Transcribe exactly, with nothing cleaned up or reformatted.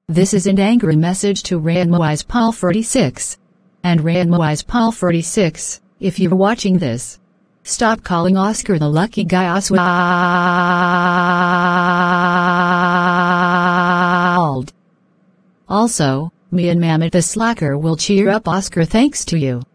This is an angry message to Rayyan Moizpaul forty-six. And Rayyan Moizpaul forty-six, if you're watching this, stop calling Oscar the lucky guy Oswald. Also, me and Mammoth the slacker will cheer up Oscar thanks to you.